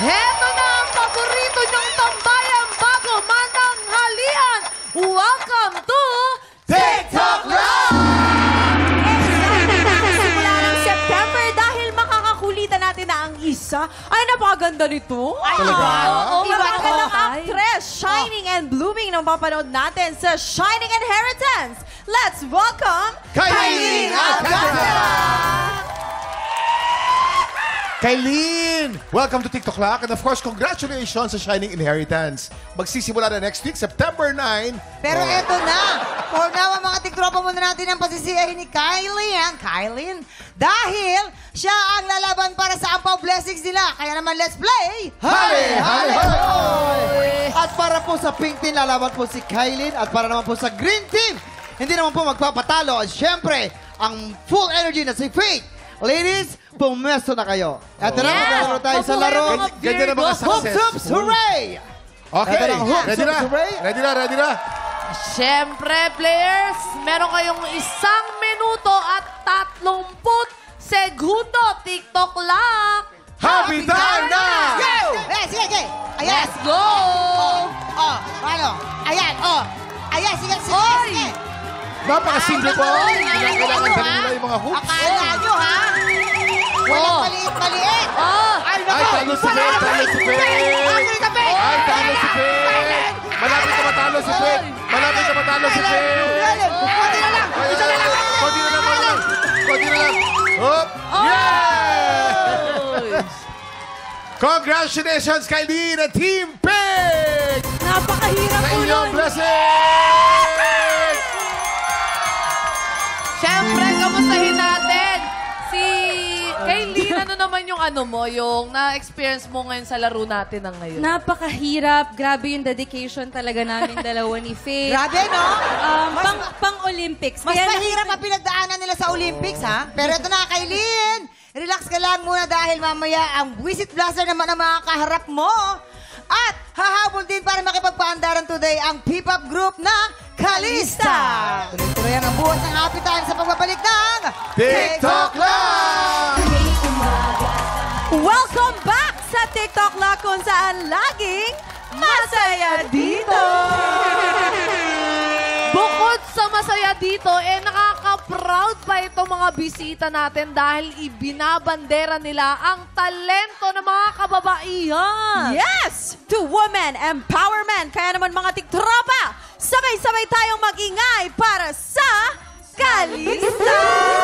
Heto na ang paborito niyong tambayan bago mananghalian. Welcome to TikTok Live! Simula ng September dahil makakakulitan natin na ang isa. Ay, napakaganda nito. Oo, napakagandang actress. Shining and blooming nang papanood natin sa Shining Inheritance. Let's welcome Kylene Alcantara! Kylene! Welcome to TikTok Lock. And of course, congratulations sa Shining Inheritance. Magsisimula na next week, September 9. Pero eto na. For now, ang mga tiktropa muna natin ang pasisiyahin ni Kylene. Dahil siya ang lalaban para sa ampaw blessings nila. Kaya naman, let's play! Hali! Hali! Hali! At para po sa pink team, lalaban po si Kylene. At para naman po sa green team, hindi naman po magpapatalo. At syempre, ang full energy na si Faith. Ladies, pumesto na kayo. At na, maglalaro tayo sa laro. Ganyan na mga Hoops, success. hoops, hooray! Okay, Ito na, hoops, ready na? hoops, hooray! Ready na? Siyempre, players, meron kayong 1 minuto at 30 segundo. TikTok Lock! Happy time na! Go! Sige. Ayan. Let's go! Ano? Ayan, Ayan, sige. Napakasimple po. Kailangan dali nila yung mga hoops. Akala nyo, ha? Walang maliit-maliit. Ay, talo si Faith! Ay, talo si Faith! Malapit na matalo si Faith! Konti na lang! Hop! Yes! Congratulations, Kylene and Team Pig! Napakahirap Sa po inyong nun. blessing! Siyempre, kamustahin natin si Kylene. Ano naman yung yung na-experience mo ngayon sa laro natin ng ngayon? Napakahirap. Grabe yung dedication talaga namin dalawa ni Faith. Grabe, no? Pang-Olympics. Mas mahirap ang pinagdaanan nila sa Olympics, ha? Pero ito na, Kylene. Relax ka lang muna dahil mamaya ang Visit Blaster naman ang mga kaharap mo. At hahabol din para makipagpaandaran today ang P-pop group na Kalista. Tuloy-tuloy ang buhat ng happy time sa pagbabalik ng TikTok Live! Welcome back sa TikTok Lock kung saan laging masaya dito! Bukod sa masaya dito, nakaka-proud pa itong mga bisita natin dahil ibinabandera nila ang talento ng mga kababaihan. Yes! To women empowerment. Kaya naman mga tiktropa, sabay-sabay tayong mag-ingay para sa Kalista!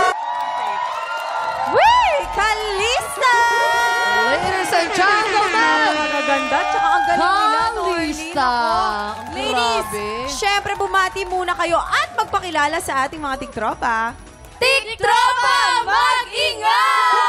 Wee! Kalista! Ladies and gentlemen! Magaganda, tsaka ang galing nila. Kalista! Ladies, syempre bumati muna kayo at magpakilala sa ating mga tiktropa. Tiktropa, mag-ingay!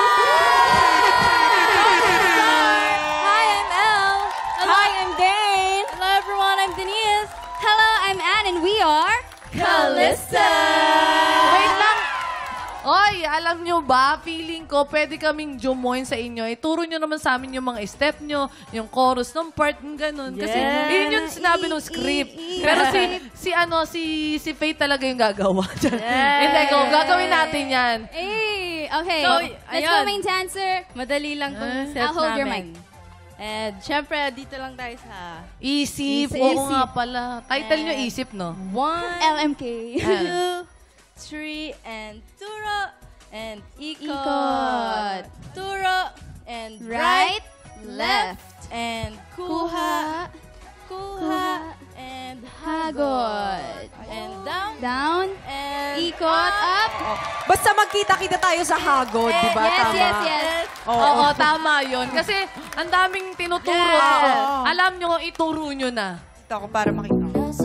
Hi, I'm Elle. Hi, I'm Dane. Hello, everyone. I'm Denise. Hello, I'm Anne, and we are Kalista! Wait lang. Oy, alam nyo ba, feeling ko pwede kaming jumoin sa inyo. Ituro nyo naman sa amin yung mga step nyo, yung chorus ng part, yung ganun. Kasi yun yung sinabi ng script. Pero si Faith talaga yung gagawa. Hindi, gagawin natin yan. Okay. So, let's go, main dancer. Madali lang tong set I'll hold your namin. mic. And syempre, dito lang tayo sa Isip. Isip. Oo nga pala. Title nyo, Isip, no? 1, LMK. 2, 3, and turo, and ikot. Turo, and right, left, and kuha, and hagot. And down, and Ikot, up. Basta magkita-kita tayo sa hagod, di ba? Yes. Oo, tama yun. Kasi ang daming tinuturo. Alam nyo, ituro nyo na. Ito ako para makita.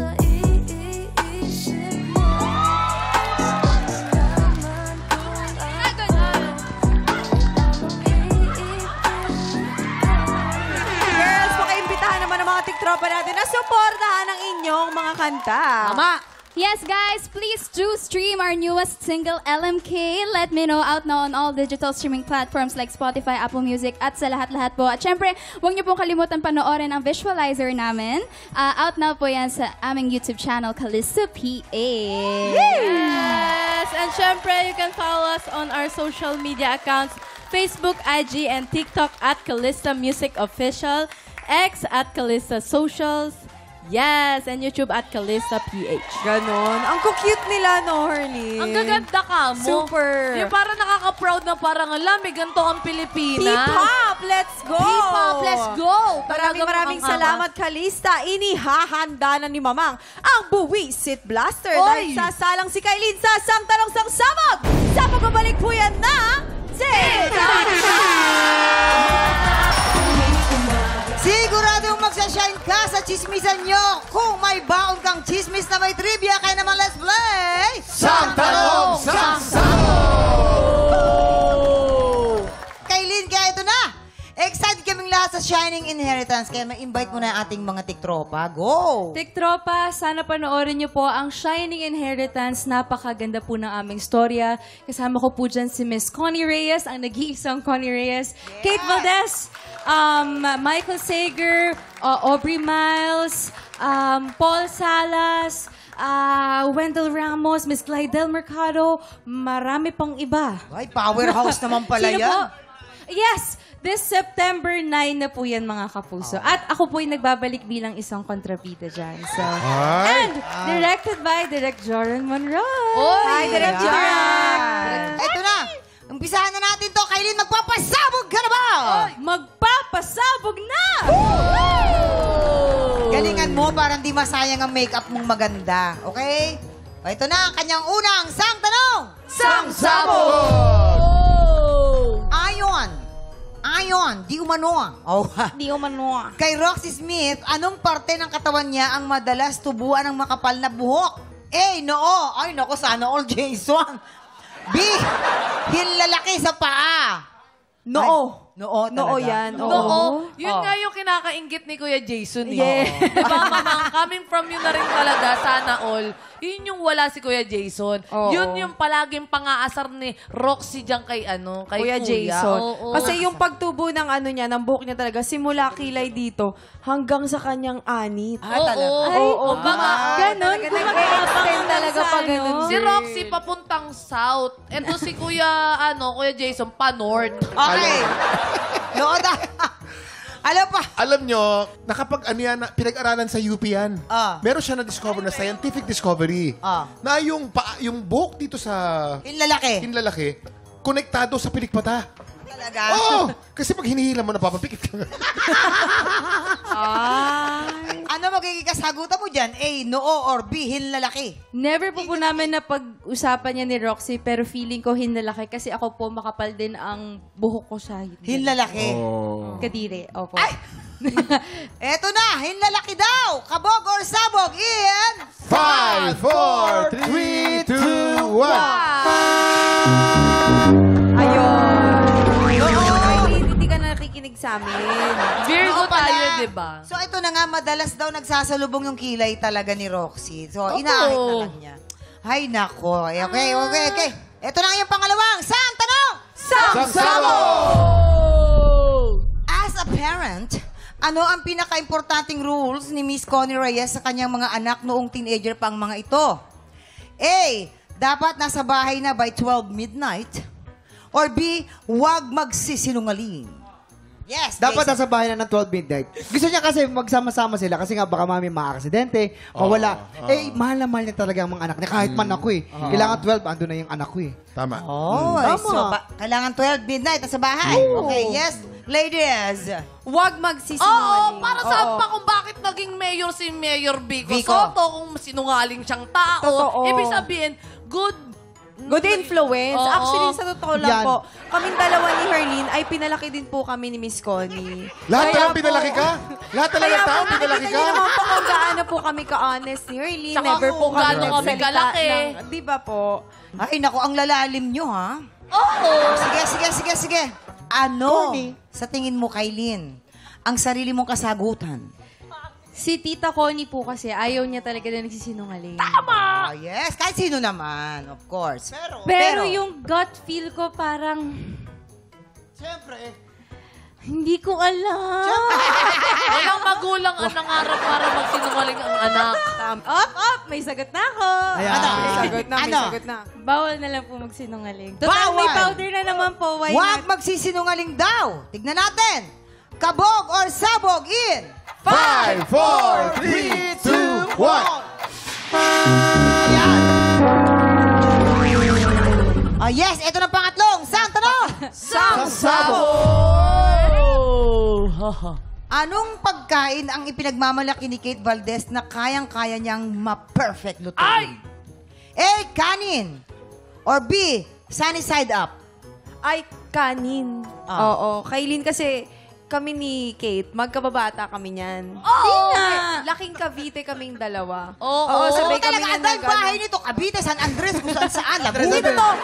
Girls, pakaimbitahan naman ang mga tiktropa natin na suportahan ang inyong mga kanta. Tama. Yes, guys, please do stream our newest single, LMK. Let me know, out now on all digital streaming platforms like Spotify, Apple Music, at sa lahat-lahat po. At syempre, huwag niyo pong kalimutan panoorin ang visualizer namin. Out now po yan sa aming YouTube channel, Kalista PA. Yes! And syempre, you can follow us on our social media accounts, Facebook, IG, and TikTok at Calista Music Official, X at Calista Socials, yes, and YouTube at Calista PH. Ganon. Ang cute nila, no, Harley? Ang gaganda ka mo. Super. Yung parang nakaka-proud na parang, alam, may ganito ang Pilipinas. P-pop, let's go! P-pop, let's go! Maraming Talagang salamat, Kalista. Inihahanda na ni Mamang ang Buwisit Blaster. Oy! Dahil sasalang si Kailin sa Sang Tanong Sang Sabog. Sa pagbabalik po yan na... Siguradong magsashine ka sa chismisan nyo. Kung may baon kang chismis na may trivia, kaya naman let's play! Sang Tanong, Sang Kailin, kaya ito na! Excited kaming lahat sa Shining Inheritance, kaya ma-invite mo na ang ating mga tiktropa. Go! Tiktropa, sana panoorin niyo po ang Shining Inheritance. Napakaganda po ng aming storya. Kasama ko po dyan si Miss Connie Reyes, ang nag-iisang Connie Reyes. Kate Valdez, Michael Sager, Aubrey Miles, Paul Salas, Wendell Ramos, Miss Glidel Mercado, marami pang iba. Ay, powerhouse naman pala Sino yan. po? Yes! This September 9 na po yan, mga kapuso. At ako po yung nagbabalik bilang isang kontrabida dyan. So, and directed by Direk Joran Monroe. Hi, Direk Joran! Ito na! Umpisahan na natin to. Kailin, magpapasabog ka na ba? Magpapasabog na! Galingan mo para hindi masayang ang makeup mong maganda. Okay? O, ito na ang kanyang unang sang tanong. Sang Sabog! Ayon, di umano. Oh. Di umano. Kay Roxy Smith, anong parte ng katawan niya ang madalas tubuan ng makapal na buhok? A, noo. Ay, naku, sana all Jason. B, hinlalaki sa paa. Noo. Noo talaga. Noo yan. Oo. Yun nga yung kinakaingit ni Kuya Jason. Yeah. Diba, Mamang? Coming from you na rin talaga, sana all. Yun yung wala si Kuya Jason. Oo. Yun yung palaging pangaasar ni Roxy dyan kay kay Kuya Jason. Oo. Kasi yung pagtubo ng niya, ng buhok niya talaga, simula kilay dito hanggang sa kanyang anit. talaga. Ay, Oo, baka ganon. Nag-extend talaga pa ganon. Si Roxy papuntang south. Ito si Kuya Jason pa north. Okay. Noo da. Alam pa. Alam nyo, pinag-aralan sa UP yan. Meron siya na-discover na scientific discovery. Na yung buhok dito sa Hinlalaki. konektado sa pilikpata. Talaga. Oo! Kasi pag hinihila mo, napapapikit ka nga. Ano magiging kasagutan mo dyan? A, noo or B, hinlalaki? Never po namin na pag-usapan niya ni Roxy, pero feeling ko hinlalaki kasi ako po makapal din ang buhok ko sa Hinlalaki. kadire. Opo. Eto na, hinlalaki daw. Kabog or sabog in... 5, 4, 3, 2, 1. Ayun. Hindi ka nakikinig sa amin. Virgo Oo pala. tayo, di ba? So ito na nga, madalas daw nagsasalubong yung kilay talaga ni Roxy. So inaakit na lang niya. Ay, nako. Okay. Ito na yung pangalawang. Sang tanong! Sang Sabog! As a parent, ano ang pinaka-importanting rules ni Miss Connie Reyes sa kanyang mga anak noong teenager pang mga ito? A, dapat nasa bahay na by 12 midnight. Or B, huwag magsisinungaling. Yes, Dapat Jason. nasa bahay na ng 12 midnight. Gusto niya kasi magsama-sama sila kasi nga baka mami maaksidente, mawala. Mahal na mahal niya talaga ang mga anak niya. Kahit man ako Kailangan 12, ando na yung anak ko Tama. Oh, Tama. so kailangan 12 midnight nasa bahay. Okay, yes, ladies. Huwag magsisinungaling. Oo, para saan pa kung bakit naging mayor si Mayor Vico Vico. Soto kung sinungaling siyang tao. Totoo. Ibig sabihin, good Influence. Oo. Actually, sa totoo lang Yan. po, kaming dalawa ni Herlene ay pinalaki din po kami ni Miss Connie. Lahat Kaya talagang pinalaki ka? Lahat talagang Kaya tao po, pinalaki nakikita ka? niyo naman po kung gaano po kami ka-honest ni Herlene. Tsaka Never po kung gaano kami nagsalita kalaki. Di ba po? Ay, naku, ang lalalim nyo, ha? Oo. Sige. Ano, sa tingin mo, Kailin, ang sarili mong kasagutan? Si Tita Connie po kasi ayaw niya talaga na nagsisinungaling. Oh, yes, kahit sino naman, of course. Pero yung gut feel ko parang... Siyempre Hindi ko alam. Walang magulang ang nangarap para magsinungaling ang anak. May sagot na ako. Ayan. Ano? Bawal na lang po magsinungaling. Bawal! Total, may powder na naman po. Why Huwag not? magsisinungaling daw. Tignan natin. Kabog or sabog in 5, 4, 3, 2, 1. Yes, ito na pangatlong. Sang tanong. Anong pagkain ang ipinagmamalaki ni Kate Valdez na kayang-kaya niyang ma-perfect lutuin? A. Kanin. Or B. Sunny side up. Ay, kanin. Oo. Kailin kasi kami ni Kate, magkababata kami niyan. Laking Cavite kaming dalawa. Oo, sabay kami talaga. nga Ang dahil nag- bahay nito, Cavite, San Andres, kung saan, Laguna. Dito to.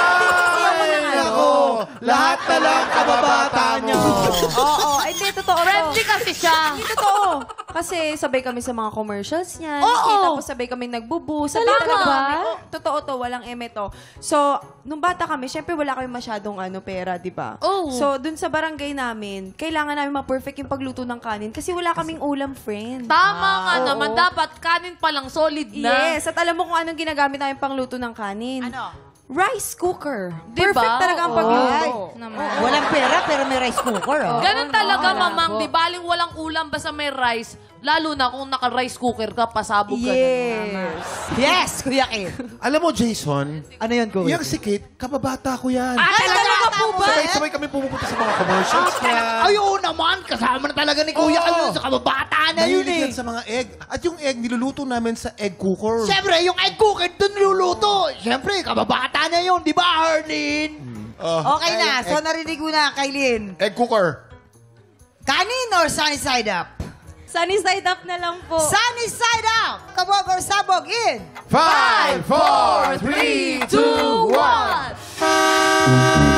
Lahat na lang kababata nyo. Oo, hindi, totoo. Friendly kasi siya. Hindi, totoo. Kasi sabay kami sa mga commercials niyan. Oo. Tapos sabay kami nagbubu. Sabay Talaga ba? Totoo to, walang eme to. So, nung bata kami, syempre wala kami masyadong pera, di ba? Oo. So, dun sa barangay namin, kailangan namin ma-perfect yung pagluto ng kanin kasi wala kaming ulam, friend. Tama nga Oo. naman. Dapat kanin pa lang solid na. Yes, at alam mo kung anong ginagamit namin pangluto ng kanin? Ano? Rice cooker. Diba? Perfect talaga ang pagluto. Ay. Naman. Walang pera, pero may rice cooker. Ganun talaga, mamang. Di baling walang ulam basta may rice. Lalo na kung naka-rice cooker ka, pasabog ka. Yes. Yes, Kuya Kate. Alam mo, Jason, Ano yun, Kuya? yung si Kate, kababata ko yan. Talaga po ba? Sabay kami pumupunta sa mga commercials niya. Ayun naman, kasama na talaga ni Kuya Kate sa kababata na yun Mahilig eh. yan sa mga egg. At yung egg, niluluto namin sa egg cooker. Siyempre, yung egg cooker doon niluluto. Siyempre, kababata na yun. Di ba, Arlene? Okay na, so narinig mo na, Kailin. Egg cooker. Kanin or sunny side up? Sunny side up na lang po. Sunny side up! Kabog or sabog in 5, 4, 3, 2, 1.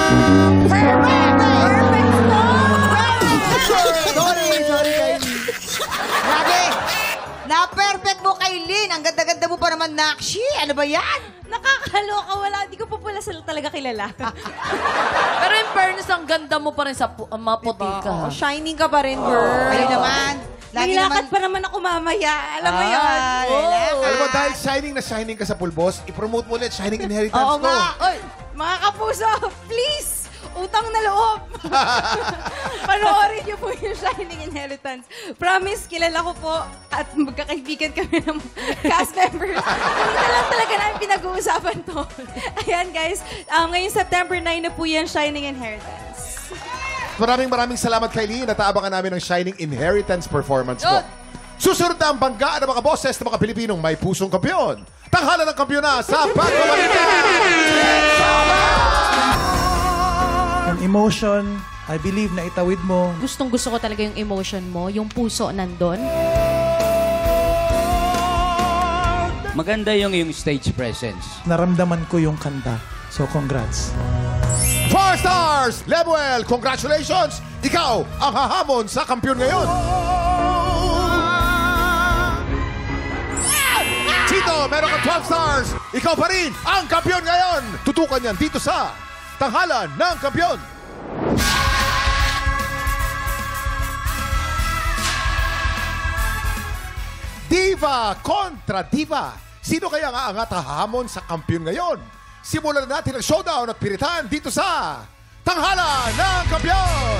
Sorry, Kylie. Grabe! Na-perfect mo, Kailin. Ang ganda-ganda mo pa naman, Nakshi. Ano ba yan? Nakakaloka, wala. Di ko po pala talaga kilala. Pero in fairness, ang ganda mo pa rin sa maputi ka. Oh, shining ka pa rin, girl. Kayo naman. Lagi May lakad naman. pa naman ako mamaya. Alam mo yun? Alam mo, dahil shining na shining ka sa Pulbos, ipromote mo ulit Shining Inheritance Oo ko. nga. Oy, mga kapuso, please! Utang na loob! Panoorin niyo po yung Shining Inheritance. Promise, kilala ko po at magkakaibigan kami ng cast members. Hindi na lang talaga namin pinag-uusapan to. Ayan guys, ngayong September 9 na po yan, Shining Inheritance. Maraming salamat, Kylie. Nataabangan namin ang Shining Inheritance performance mo. Susunod na ang banggaan ng mga boses ng mga Pilipinong may pusong kampiyon. Tanghalan ng kampiyon na sa Pagbabalita! Yung emotion, I believe na itawid mo. Gustong-gusto ko talaga yung emotion mo, yung puso nandun. Maganda yung stage presence. Naramdaman ko yung kanta. So, congrats. 4 stars! Lemuel, congratulations! Ikaw ang hahamon sa kampiyon ngayon. Chito, meron kang 12 stars. Ikaw pa rin ang kampiyon ngayon. Tutukan yan dito sa Tanghalan ng Kampiyon. Diva kontra diva. Sino kaya nga ang hahamon sa kampiyon ngayon? Simulan na natin ang showdown at piritan dito sa Tanghalan ng Kampiyon!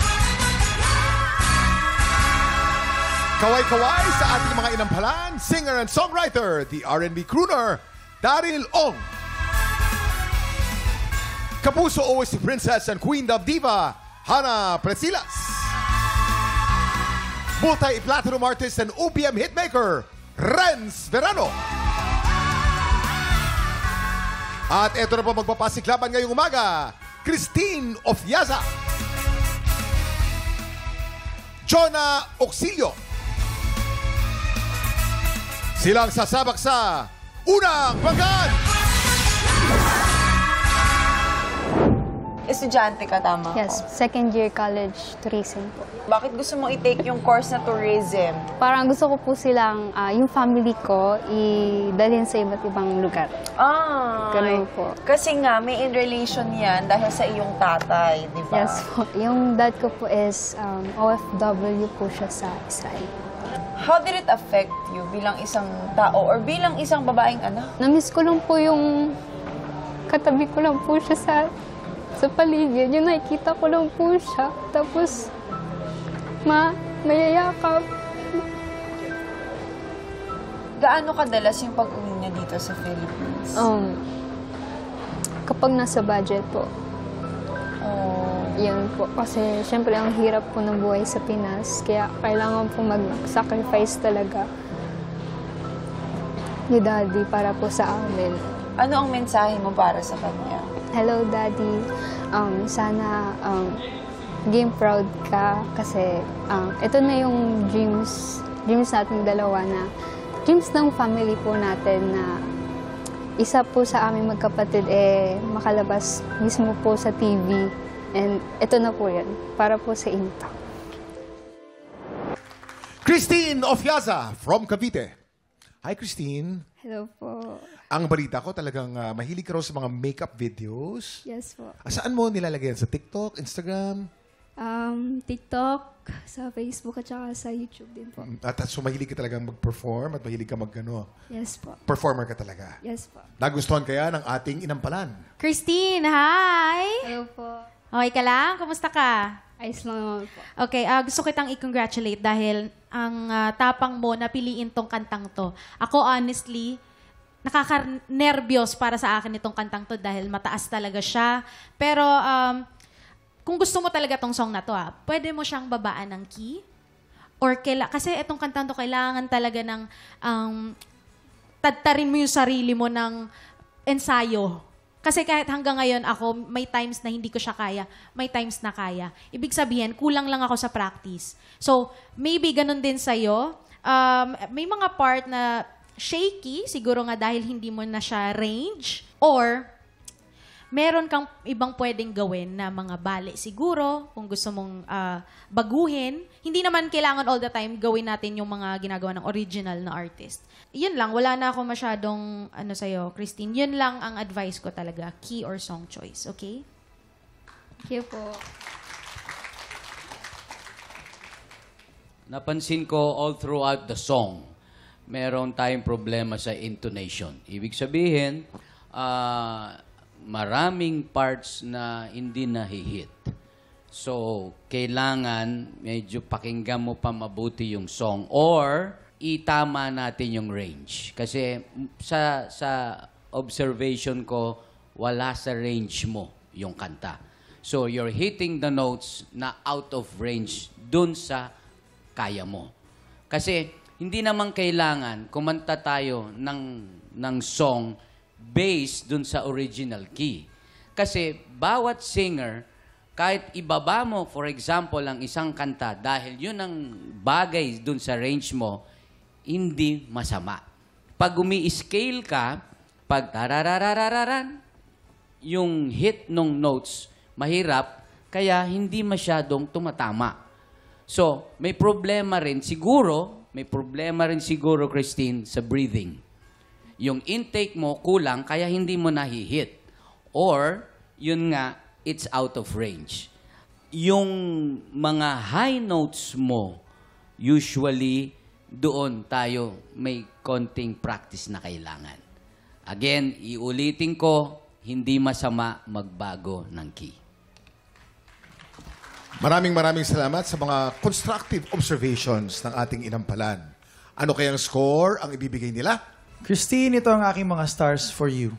Kaway-kaway sa ating mga inampalan, singer and songwriter, the R&B crooner, Daryl Ong. Kapuso OST Princess and Queen of Diva, Hana Presilas. Multi-platinum artist and OPM hitmaker, Renz Verano. At eto na po magpapasiklaban ngayong umaga, Christine Ofyaza. Jonah Auxilio. Silang sasabak sa unang banggaan. Estudyante ka, tama Yes, ko? second year college tourism po. Bakit gusto mong i-take yung course na tourism? Parang gusto ko po silang, yung family ko, idalhin sa iba't ibang lugar. Ganun po. Kasi nga, may in relation yan dahil sa iyong tatay, di ba? Yes po. Yung dad ko po is OFW po siya sa Israel. How did it affect you bilang isang tao or bilang isang babaeng anak? Namiss ko lang po yung katabi ko lang po siya sa paligid. Yung nakikita ko lang po siya. Tapos, mayayakap. Gaano kadalas yung pag-uwi niya dito sa Philippines? Kapag nasa budget po. Yun po. Kasi, syempre, ang hirap po ng buhay sa Pinas. Kaya, kailangan po mag-sacrifice talaga ni Daddy para po sa amin. Ano ang mensahe mo para sa kanya? Hello, Daddy. Sana game proud ka kasi ito na yung dreams natin dalawa na dreams ng family po natin na isa po sa aming magkapatid makalabas mismo po sa TV. And ito na po yan, para po sa inyo. Christine Ofiaza from Cavite. Hi, Christine. Hello po. Ang balita ko talagang mahilig ka raw sa mga makeup videos. Yes po. Saan mo nilalagay yan? Sa TikTok, Instagram? TikTok, sa Facebook at saka sa YouTube din po. At so mahilig ka talagang mag-perform at mahilig ka Yes po. performer ka talaga. Yes po. Nagustuhan kaya ng ating inampalan. Christine, hi! Hello po. Okay ka lang? Kumusta ka? Ayos lang naman po. Okay, gusto kitang i-congratulate dahil ang tapang mo na piliin tong kantang to. Ako honestly, nakaka-nervyos para sa akin itong kantang to dahil mataas talaga siya. Pero kung gusto mo talaga tong song na to, pwede mo siyang babaan ng key. Or kasi itong kantang to kailangan talaga ng tadtarin mo yung sarili mo ng ensayo. Kasi kahit hanggang ngayon ako, may times na hindi ko siya kaya, may times na kaya. Ibig sabihin, kulang lang ako sa practice. So, maybe ganun din sa'yo. May mga part na shaky, siguro nga dahil hindi mo na siya range. Or, meron kang ibang pwedeng gawin na mga bale siguro, kung gusto mong baguhin. Hindi naman kailangan all the time gawin natin yung mga ginagawa ng original na artist. Yun lang, wala na ako masyadong sa'yo, Christine. Yun lang ang advice ko talaga, key or song choice, okay? Thank you po. Napansin ko all throughout the song, meron tayong problema sa intonation. Ibig sabihin, maraming parts na hindi nahihit. So, kailangan medyo pakinggan mo pa mabuti yung song or itama natin yung range. Kasi sa observation ko, wala sa range mo yung kanta. So, you're hitting the notes na out of range dun sa kaya mo. Kasi hindi naman kailangan kumanta tayo ng song based dun sa original key. Kasi bawat singer, kahit ibaba mo, for example, ang isang kanta, dahil yun ang bagay dun sa range mo, hindi masama. Pag umi-scale ka, pag tarararararan, yung hit nung notes, mahirap, kaya hindi masyadong tumatama. So, may problema rin siguro, Christine, sa breathing. Yung intake mo kulang, kaya hindi mo nahihit. Or, yun nga, it's out of range. Yung mga high notes mo, usually, doon tayo may konting practice na kailangan. Again, iulitin ko, hindi masama magbago ng key. Maraming salamat sa mga constructive observations ng ating inampalan. Ano kayang score ang ibibigay nila? Christine, ito ang aking mga stars for you.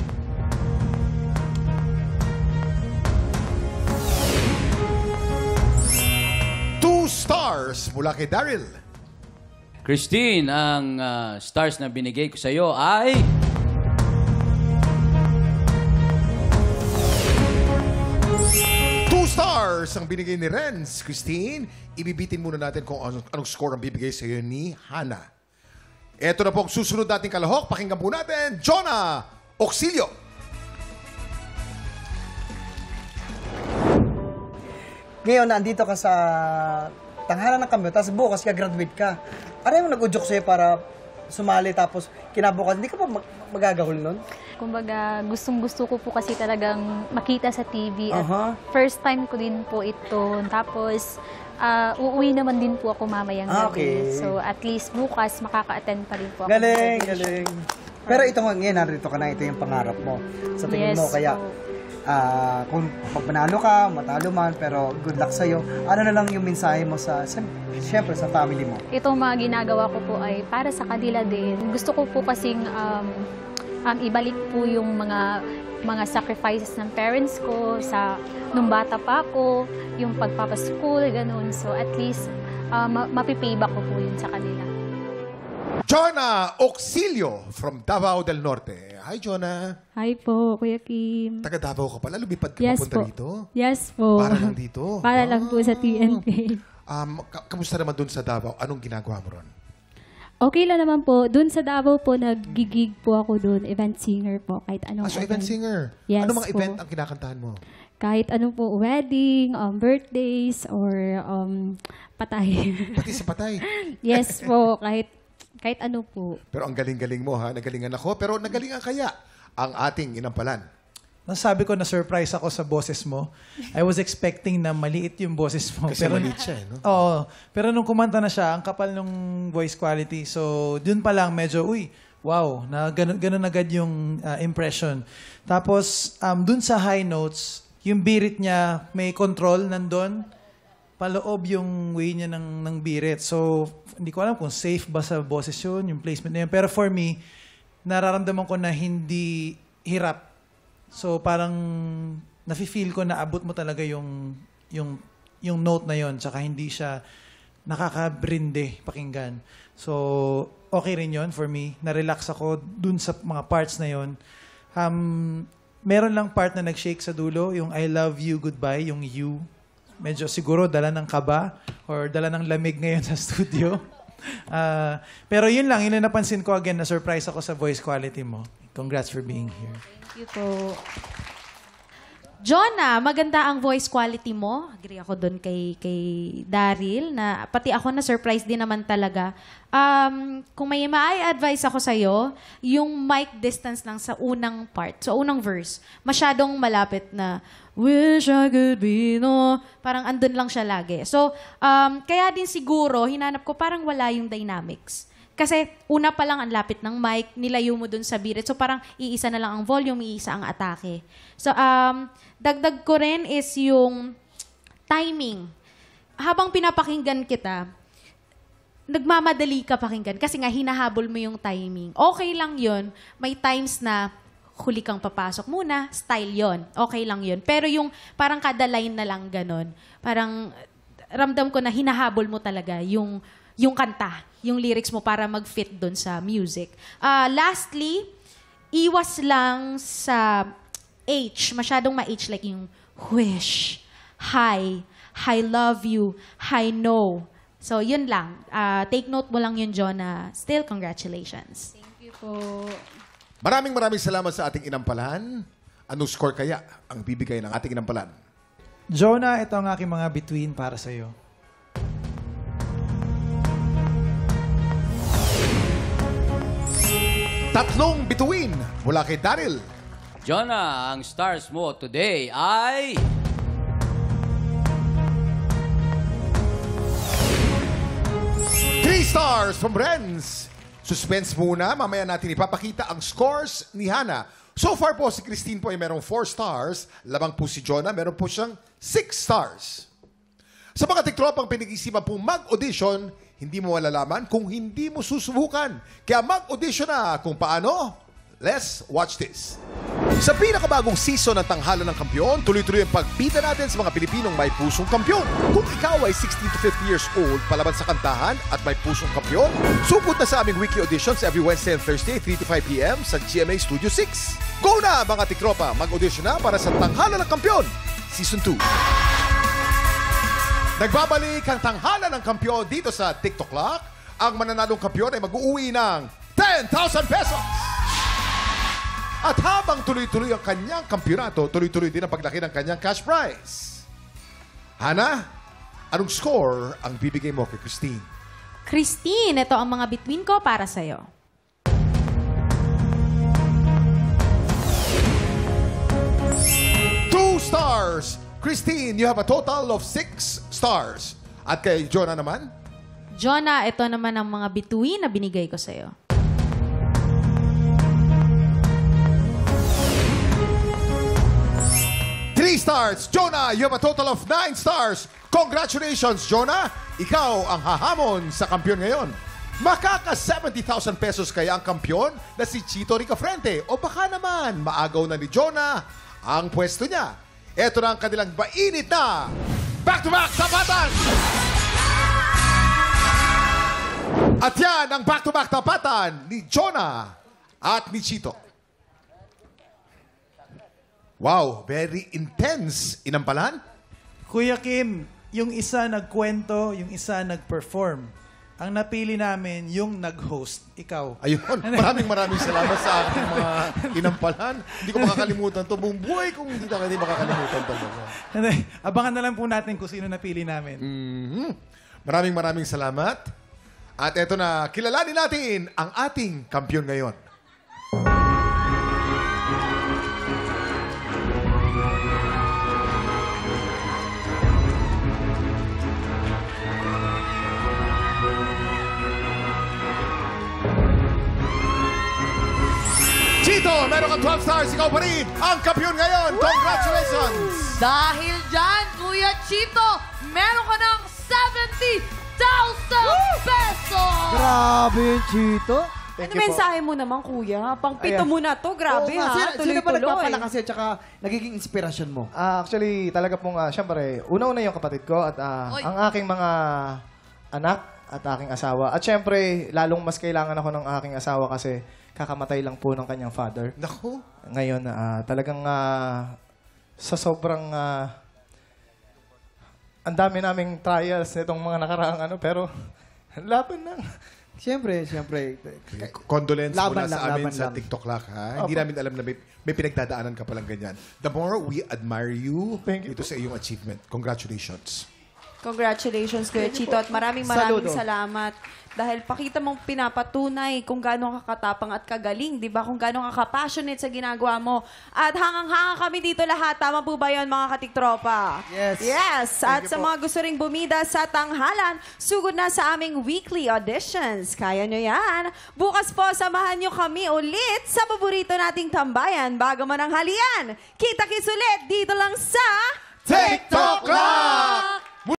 Two stars mula kay Daryl. Christine, ang stars na binigay ko sa iyo ay... Two stars ang binigay ni Renz. Christine, ibibitin muna natin kung anong score ang bibigay sa iyo ni Hannah. Ito na po ang susunod nating kalahok. Pakinggan po natin, Jonah Auxilio. ngayon, nandito ka sa tanghalan ng kampiyon, tapos bukas ka-graduate ka. Ano yung nag-udyok sa'yo para sumali, tapos kinabukas, hindi ka pa magagahol nun? Kumbaga, gustong-gusto ko po kasi talagang makita sa TV. At first time ko din po ito. Tapos, uuwi naman din po ako mamayang gabi. So, at least bukas, makaka-attend pa rin po ako. Galing. Pero ito nga, ngayon, narito ka na, ito yung pangarap mo. Sa tingin mo, kaya, kung panalo ka, matalo man, pero good luck sa'yo. Ano na lang yung mensahe mo sa, siyempre, sa family mo? Itong mga ginagawa ko po ay para sa kanila din. Gusto ko po kasing ibalik po yung mga sacrifices ng parents ko sa nung bata pa ako, yung pagpapaschool, ganun. So at least mapipayback ko po yun sa kanila. Jonah Auxilio from Davao del Norte. Hi, Jonah. Hi po, Kuya Kim. Taga Davao ka pala? Lumipad ka Yes papunta po. rito? Yes po. Para lang dito? Para lang po sa TNT. Kamusta naman dun sa Davao? Anong ginagawa mo ron? Okay lang naman po. Doon sa Davao po, nag-gig po ako doon. Event singer po. Kahit anong So event singer? Yes Ano mga po. event ang kinakantahan mo? Kahit ano po, wedding, birthdays, or patay. Pati sa patay? Yes po. Kahit ano po. Pero ang galing-galing mo, ha? Nagalingan ako. Pero nagalingan kaya ang ating inampalan? Nasabi ko na surprise ako sa boses mo. I was expecting na maliit yung boses mo. Kasi maliit siya, no? Oo. Pero nung kumanta na siya, ang kapal ng voice quality. So, dun pa lang medyo, wow, na ganun agad yung impression. Tapos, dun sa high notes, yung birit niya, may control nandun. Paloob yung way niya ng birit. So, hindi ko alam kung safe ba sa boses yun, yung placement na yun. Pero for me, nararamdaman ko na hindi hirap. So, parang nafe-feel ko na abot mo talaga yung note na yon, tsaka hindi siya nakakabrinde pakinggan. So, okay rin yon for me. Na-relax ako dun sa mga parts na yon. Meron lang part na nag-shake sa dulo, yung I love you, goodbye, yung you. Medyo siguro dala ng kaba or dala ng lamig ngayon sa studio. Pero yun lang, yun na napansin ko again, na-surprise ako sa voice quality mo. Congrats for being here. Thank you po. Jonah, maganda ang voice quality mo. Agree ako doon kay Daryl na pati ako na surprise din naman talaga. Kung may ma-advise ako sa'yo, yung mic distance lang sa unang part, sa unang verse, masyadong malapit na wish I could be, no? Parang andun lang siya lagi. So, kaya din siguro, hinanap ko parang wala yung dynamics. Kasi una pa lang ang lapit ng mic, nilayo mo dun sa birit. So parang iisa na lang ang volume, iisa ang atake. So dagdag ko rin is yung timing. Habang pinapakinggan kita, nagmamadali ka pakinggan kasi nga hinahabol mo yung timing. Okay lang yun. May times na huli kang papasok muna, style yon. Okay lang yun. Pero yung parang kada line na lang ganun, parang ramdam ko na hinahabol mo talaga yung kanta, yung lyrics mo para mag-fit doon sa music. Lastly, iwas lang sa H. Masyadong ma-H like yung wish, hi, love you, hi, no. So, yun lang. Take note mo lang yun, Jonah. Still, congratulations. Thank you po. Maraming salamat sa ating inampalan. Anong score kaya ang bibigay ng ating inampalan? Jonah, ito ang aking mga bituin para sa'yo. Tatlong bituin mula kay Daryl. Jonah, ang stars mo today ay... Three stars from Renz. Suspense muna. Mamaya natin ipapakita ang scores ni Hannah. So far po, si Christine po ay merong 4 stars. Labang po si Jonah, meron po siyang 6 stars. Sa mga tiktropang pinag-isipan po mag-audition, hindi mo malalaman kung hindi mo susubukan. Kaya mag-audition na kung paano. Let's watch this. Sa pinakabagong season ng Tanghalan ng Kampiyon, tuloy-tuloy ang pagbida natin sa mga Pilipinong may pusong kampiyon. Kung ikaw ay 16 to 50 years old, palaban sa kantahan at may pusong kampiyon, sugod na sa aming weekly auditions every Wednesday and Thursday, 3 to 5 p.m. sa GMA Studio 6. Go na mga tiktropa, mag-audition na para sa Tanghalan ng Kampiyon, Season 2. Nagbabalik ang Tanghalan ng Kampiyon dito sa TikTok Clock. Ang mananalong kampiyon ay mag-uuwi ng 10,000 pesos. At habang tuloy-tuloy ang kanyang kampyonato, tuloy-tuloy din ang paglaki ng kanyang cash prize. Hana, anong score ang bibigay mo kay Christine? Christine, ito ang mga between ko para sa'yo. 2 stars. Christine, you have a total of 6 stars. At kay Jonah naman? Jonah, ito naman ang mga between na binigay ko sa'yo. 3 stars. Jonah, you have a total of 9 stars. Congratulations, Jonah. Ikaw ang hahamon sa kampiyon ngayon. Makaka 70,000 pesos kaya ang kampiyon na si Chito Ricafrente. O baka naman, maagaw na ni Jonah ang pwesto niya. Ito na ang kanilang mainit na back-to-back tapatan! At yan ang back-to-back tapatan ni Jonah at ni Chito. Wow, very intense. Inampalan? Kuya Kim, yung isa nagkwento, yung isa nag-perform. Ang napili namin, yung nag-host, ikaw. Ayun, maraming salamat sa aking mga inampalan. Hindi ko makakalimutan to. Buong buhay kung hindi makakalimutan to. Abangan na lang po natin kung sino napili namin. Maraming salamat. At eto na, kilalanin natin ang ating kampiyon ngayon. Chito, meron kang 12 stars. Ikaw pa rin ang kampiyon ngayon. Congratulations! Dahil dyan, Kuya Chito, meron ka ng 70,000 pesos! Grabe, Chito. Ano mensahe mo naman, Kuya? Pang-pito mo na to. Grabe, ha? Sino ba Tuloy-tuloy. nagpapalakas at saka nagiging inspirasyon mo? Actually, talaga pong, syempre, una-una yung kapatid ko at ang aking mga anak at aking asawa. At syempre, lalong mas kailangan ako ng aking asawa kasi kakamatay lang po ng kanyang father. Naku. Ngayon, talagang sa sobrang ang dami naming trials nitong mga nakaraang pero laban lang. Siyempre. Condolence muna sa amin laban sa lang. TikTok Lock, ha? Hindi namin alam na may pinagdadaanan ka palang ganyan. The more we admire you, ito sa iyong achievement. Congratulations. Congratulations, Kuya Chito. At maraming salamat. Dahil pakita mong pinapatunay kung gaano ka katapang at kagaling, di ba? Kung gaano ka ka-passionate sa ginagawa mo. At hangang-hanga kami dito lahat. Tama po ba yun, mga katiktropa? Yes. At sa mga gusto ring bumida sa tanghalan, sugod na sa aming weekly auditions. Kaya nyo yan. Bukas po, samahan nyo kami ulit sa paborito nating tambayan bago mananghalian. Kita-kits ulit dito lang sa TikTok Lock!